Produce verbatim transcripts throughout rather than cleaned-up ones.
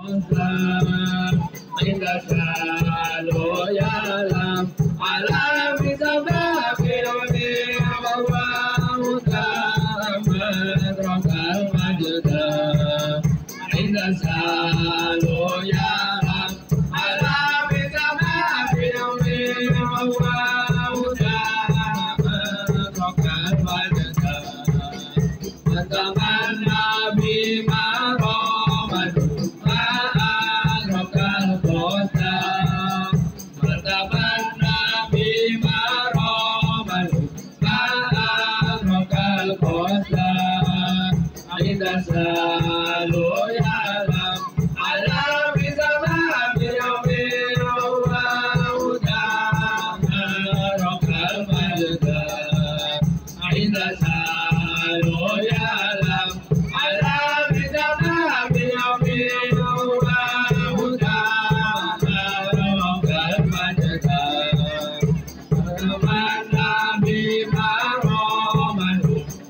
Indah selalu ya alam alam bisa berfirman bahwa utama terangkan majudah. Indah selalu ya alam alam bisa berfirman bahwa utama terangkan majudah. Teman Nabi Muhammad selalu ya alam alam bisa berfirman bahwa utama terangkan majudah. Indah selalu ya alam alam bisa berfirman bahwa utama terangkan majudah. Teman Nabi Muhammad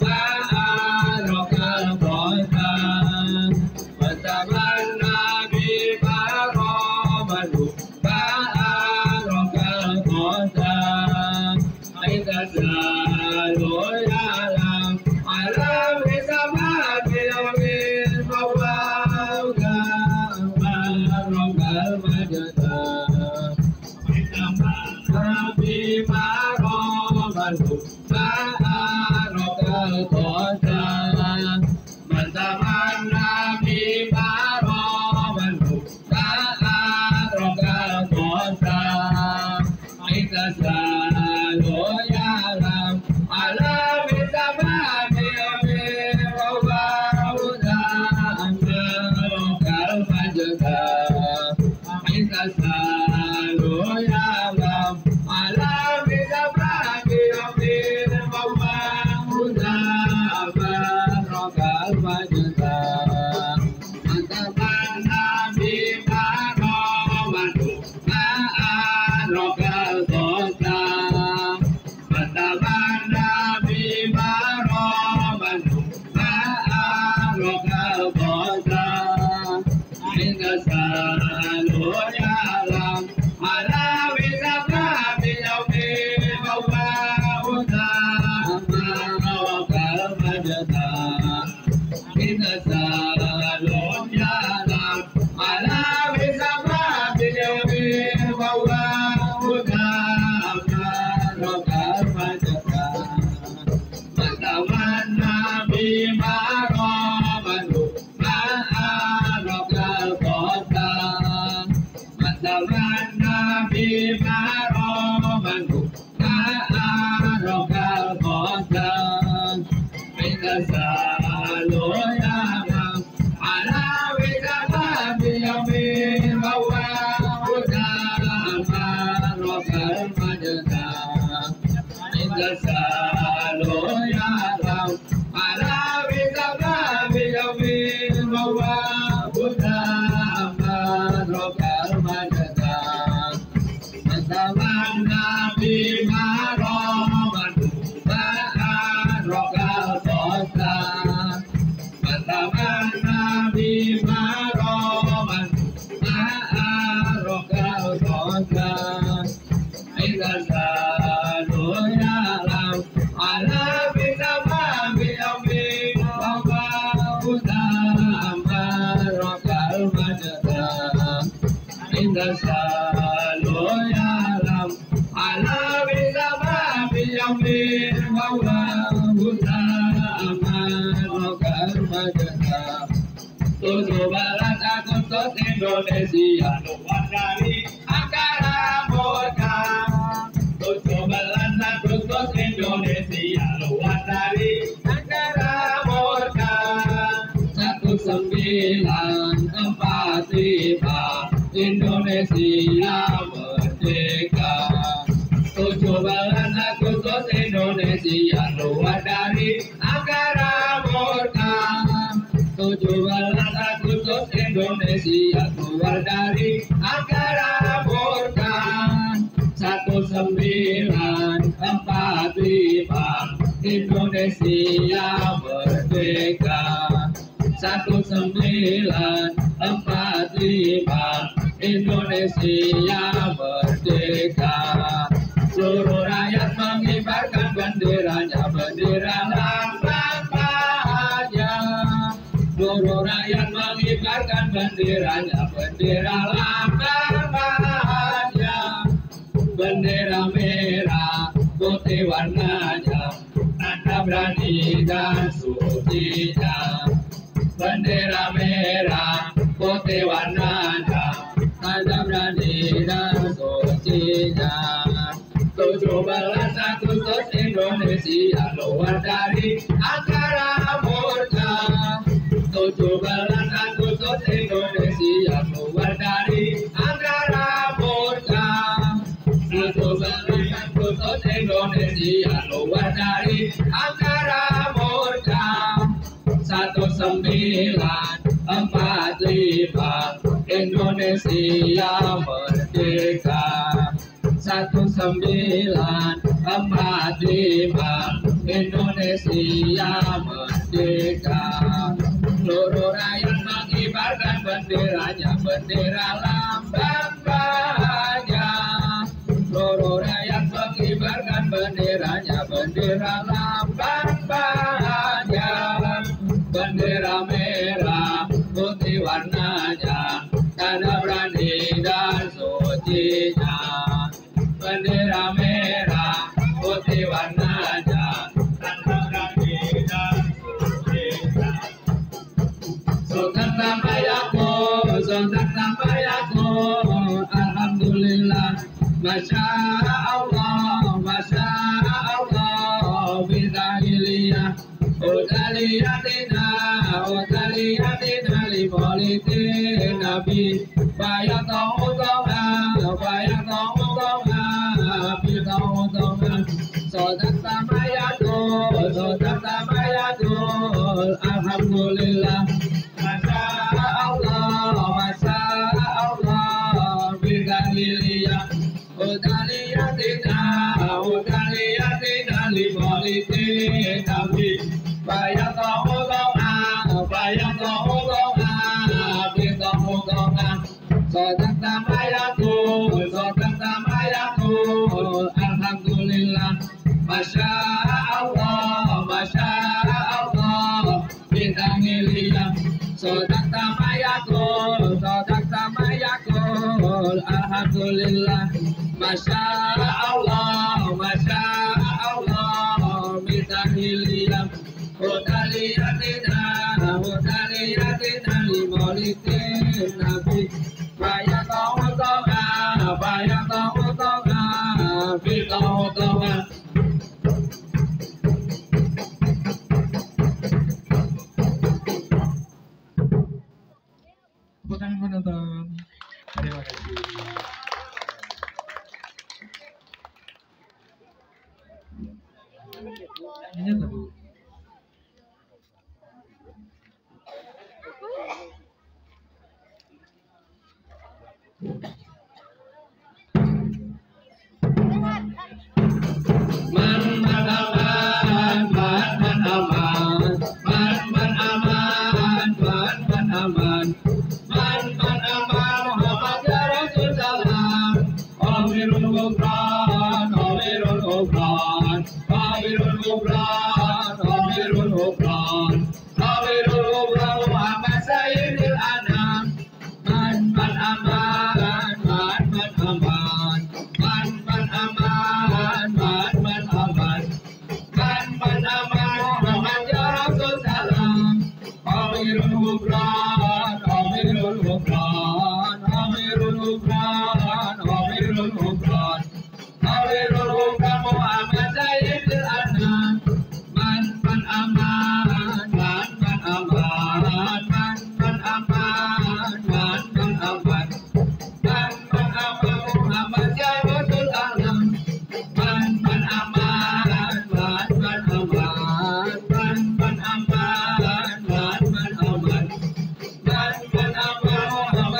Indonesia luar dari angkara murka. Tujuh belas Agustus Indonesia luar dari angkara murka. Satu sembilan empat lima Indonesia merdeka. Tujuh belas Agustus Indonesia luar dari angkara murka. Tujuh belas Agustus Indonesia keluar dari angkara murka. Satu sembilan empat lima Indonesia merdeka. Satu sembilan empat lima Indonesia merdeka. Seluruh rakyat mengibarkan benderanya, bendera lambang bahagia. Seluruh rakyat mengibarkan benderanya, bendera lambang bahagia. Bendera merah putih warnanya, tanda berani dan sucinya. Bendera merah putih warnanya, tanda berani dan sucinya. Tujuh belas Agustus Indonesia luar dari angkara murka. Tujuh belas Agustus Indonesia keluar dari angkara murka. Tujuh belas Agustus Indonesia keluar dari angkara murka. Satu sembilan empat lima Indonesia merdeka. Satu sembilan empat lima Indonesia merdeka. Seluruh rakyat mengibarkan benderanya, bendera lambang bahagia. Seluruh rakyat mengibarkan benderanya, bendera lambang bahagia. Bendera merah putih warnanya, tanda berani dan sucinya. Bendera merah putih warnanya, tanda berani dan sucinya. Sultan Tambayaku, Sultan Tambayaku, alhamdulillah, masya Allah, masya Allah, bidahiliyah, udaliyatina, udaliyatina lipolitin nabi, bayat ta'udhama, bayat ta'udhama, bida'udhama. Sultan Tambayaku, Sultan Tambayaku, alhamdulillah, masya Allah, masya Allah, bidahiliyah, udaliyatina, udaliyatina lipolitin nabi, bayat ta'udhama, bayat ta'udhama, bida'udhama. Sultan Tambayaku, Sultan Tambayaku, alhamdulillah, masya Allah, masya Allah, bidahiliyah. Sultan Tambayaku, Sultan Tambayaku, alhamdulillah, masya Allah, masya Allah, bidahiliyah. Udaliyatina, udaliyatina lipolitin nabi, bayat ta'udhama, bayat ta'udhama, bida'udhama. Tepuk tangan penonton. Terima kasih. Ini apa, Bu? Man man aman, man man aman, man man aman, man man aman, man man aman, Muhammad ya Rasul salam. Amirul Ghufran, Amirul Ghufran, Amirul Ghufran, Amirul Ghufran, Amirul Ghufran, Muhammad Sayyidil Anam. Man man aman, man man aman, man man aman, man man aman, man man aman, Muhammad ya Rasul salam. Amirul Ghufran, Amirul Ghufran, Amirul Ghufran, Amirul Ghufran, Amirul Ghufran, Muhammad Sayyidil Anam. Man man aman, man man aman, man man aman, man man aman, man man aman, Muhammad ya Rasul alam. Man man aman, man man aman, man man aman, man man aman, man man aman, Muhammad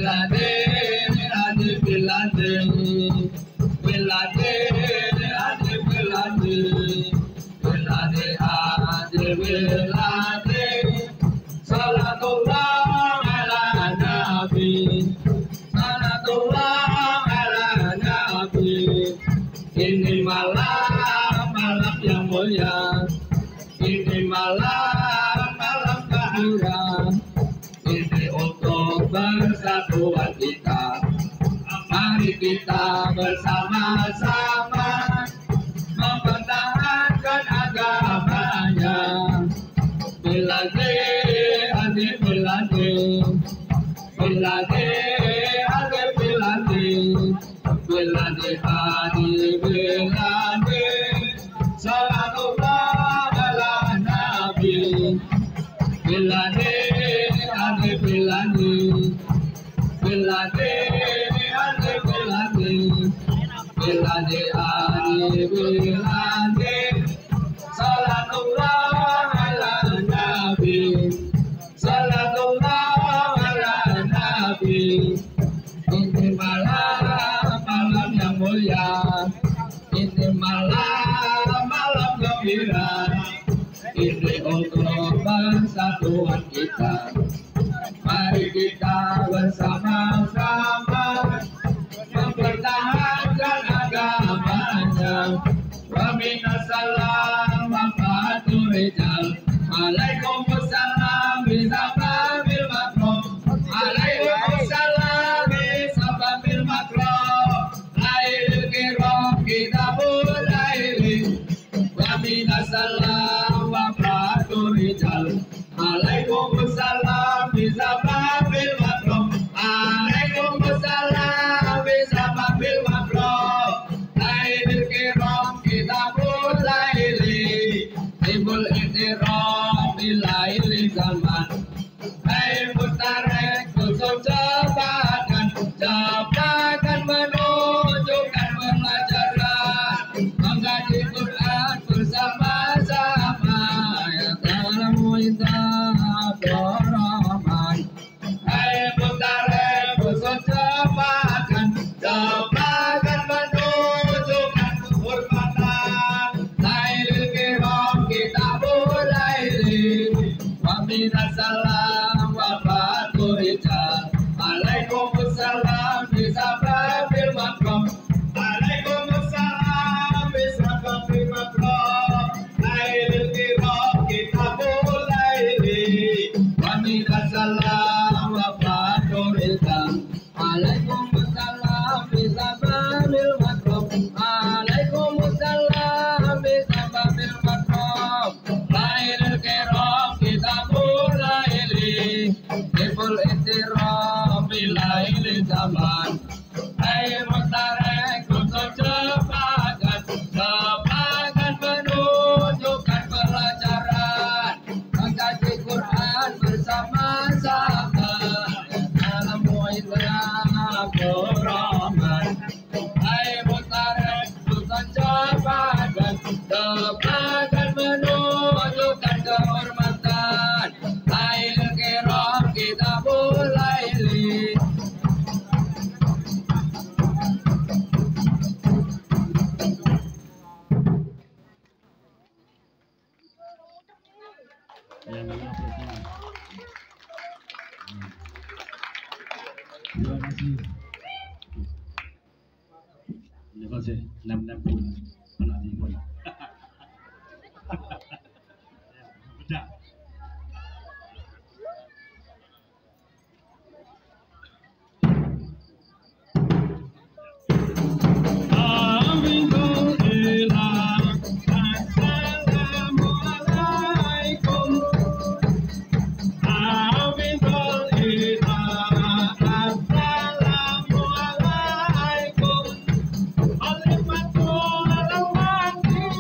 Bilade, ade bilade, bilade, ade bilade, bilade, ade bilade. Salatullah ala nabi, salatullah ala nabi. Ini malam malam yang mulia, ini malam malam gembira. Ini untuk persatuan kita, mari kita bersama-sama mempertahankan agamanya. Bilade, ade bilade, bilade, ade bilade, bilade, ade bilade. Salatullah ala nabi, bilade, ade bilade, bilade, ade bilade, bilade, ade bilade. Salatullah ala nabi, salatullah ala nabi. Ini malam malam yang mulia, ini malam malam gembira. Ini untuk persatuan kita, mari kita bersama-sama mempertahankan agamanya. Wa minassalam wa fatul rijal, Waalaikumsalam bisababil makrum, Waalaikumsalam bisababil makrum. Lailil kiram kitabul laili, wa minassalam wa fatul rijal, Waalaikumsalam bisababil makrum, Waalaikumsalam bisababil makrum. Lailil kiram kitabul laili, Ibul Ikhtiram bilaili zaman. Hai mutarek kusum cepatkan, cepatkan menunjukkan pelajaran, mengkaji Quran bersama-sama ya dalam muinah Rahman. Hai mutarek kusum cepatkan, cepatkan menunjukkan kehormatan. Lailil kiram kitabul laili, wa minassalam wa fatul rijal, Waalaikumsalam bisababil makrum, Waalaikumsalam bisababil makrum. Lailil kiram kitabul laili, wa minassalam wa fatul rijal, Waalaikumsalam bisababil makrum, Waalaikumsalam bisababil makrum. Lailil kiram kitabul laili, Ibul Ikhtiram bilaili zaman. Hai mutarek kusum cepatkan, cepatkan menunjukkan pelajaran, mengkaji Quran bersama-sama dalam muinah Rahman. Hai mutarek kusum cepatkan, cepatkan menunjukkan kehormatan. Lailil kiram kitabul laili. Terima kasih. Terima kasih. Enam-enam pun anak di pun. Bedak. Assalamualaikum.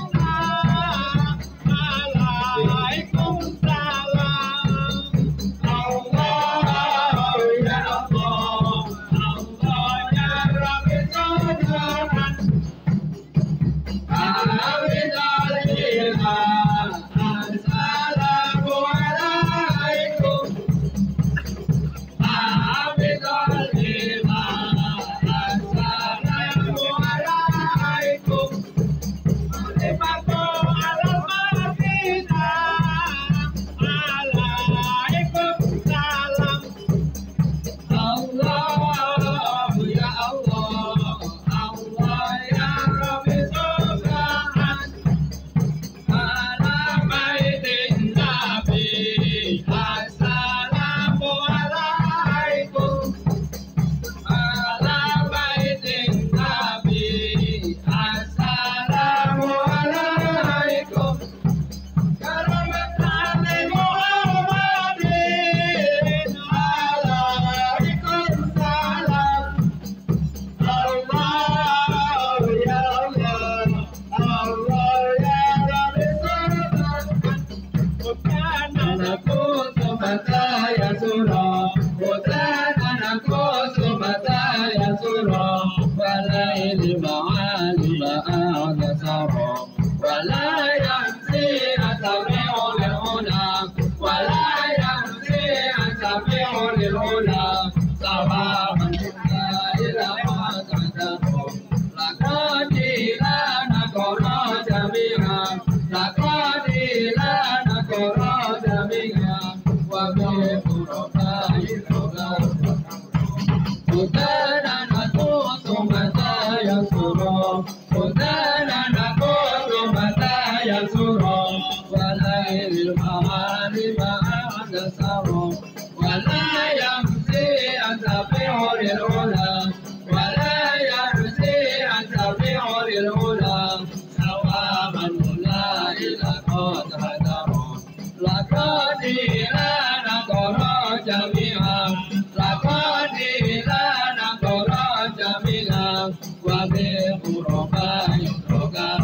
Utanana koso mataya suro, utanana koso mataya suro, walail mahali ma'anda saro, walayam si antabi olil ula, walayam si antabi olil ula, sawaman ula ila kot hadaro, lakadi lana koro jami'ah, lakadi lana koro jami'ah, wabi kuroba yudrogar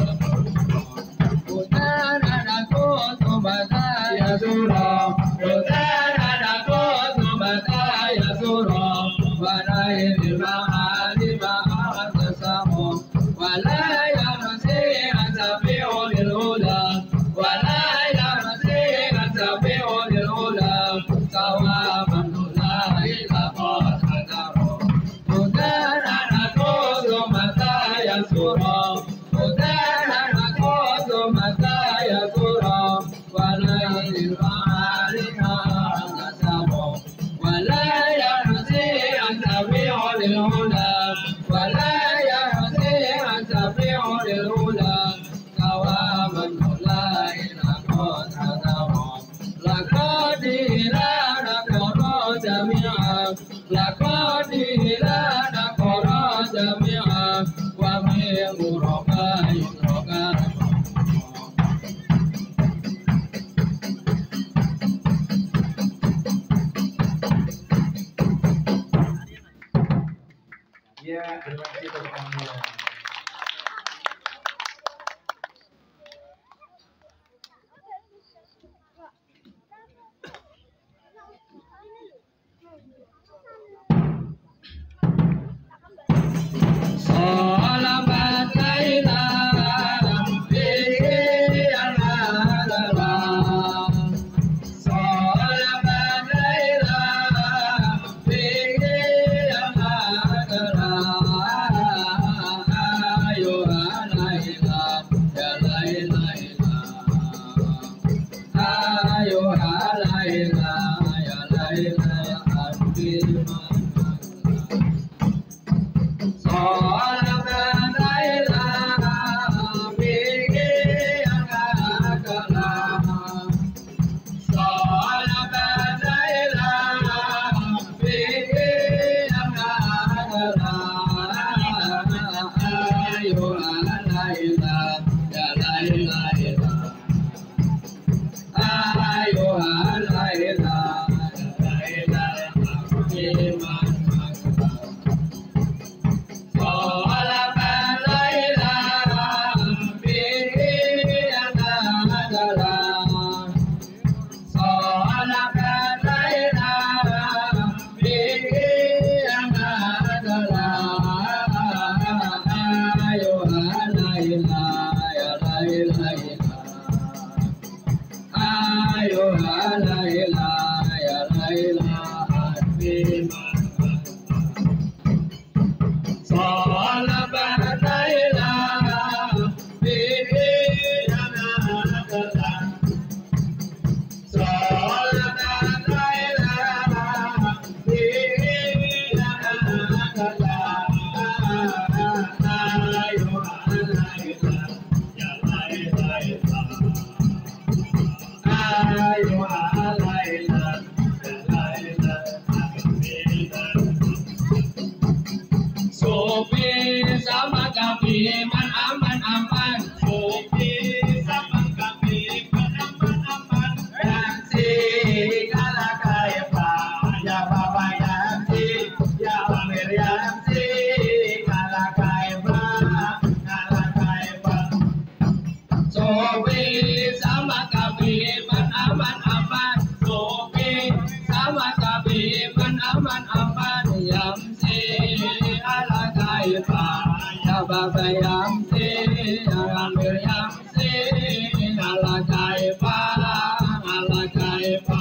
utanana koso mataya suro, utanana koso mataya suro, walail mahali ma'anda saro, walayam si antabi olil ula, walayam si antabi olil ula, sawaman ula ila kot hadaro, utanana koso mataya suro, utanana koso mataya suro, walail mahali ma'anda saro, walayam si antabi olil ula, walayam si antabi olil ula, sawaman ula ila kot hadaro, lakadi lana koro jami'ah, lakadi lana koro jami'ah, wa min kuroba yudrogar Ya, terima kasih tepuk tangannya. Salamat kailan bigyan alala, salamat kailan bigyan alala, ayo alayla ya layla, ayo alayla ya layla abdilman. Salamat kailan bigyan alala, salamat kailan bigyan alala, ayo alayla ya layla, ayo alayla ya layla abdilman. Salamat kailan bigyan alala, salamat kailan bigyan alala, ayo alayla ya layla, ayo alayla ya layla abdilman. Salamat kailan bigyan alala, salamat kailan bigyan alala, ayo alayla ya layla, ayo alayla ya layla abdilman. Sopi sama kapi man aman aman, sopi sama kapi man aman aman, yansi kala kaifa ya baba yansi ya amir yansi kala kaifa kala kaifa. Sopi sama kapi man aman aman, sopi sama kapi man aman aman, yansi ala kaifa ya baba yansi ya amir yansi ala kaifa ala kaifa.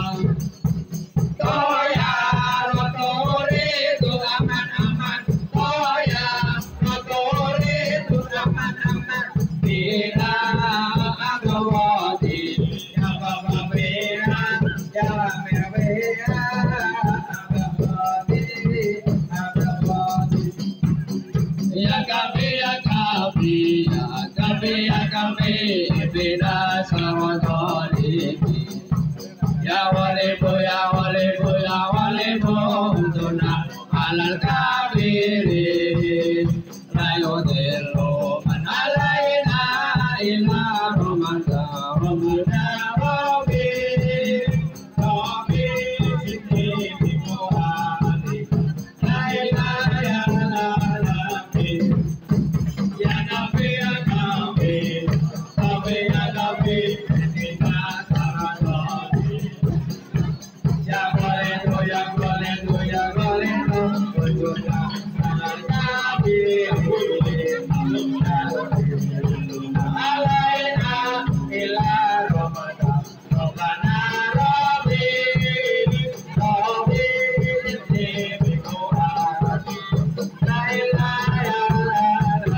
Toya rotori tu aman aman, toya rotori tu aman aman, bila agawati ya baba bera ya amir bera agawati agawati. Kapi kapi bina samadhi ya wale bo ya wale bo ya wale bo tuna alal kabiri rayo delo manalaina ila romanta romanta robi robi siti bimohani laila ya la la ya nabi ya nabi nabi ya nabi bina samadhi ya wale bo ya wale bo ya wale bo tuna alal kabiri alaina ila romanta romana robi robi siti bimohani laila ya la la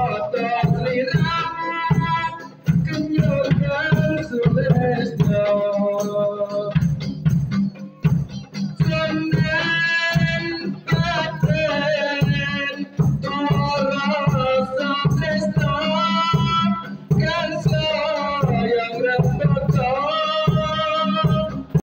Celestial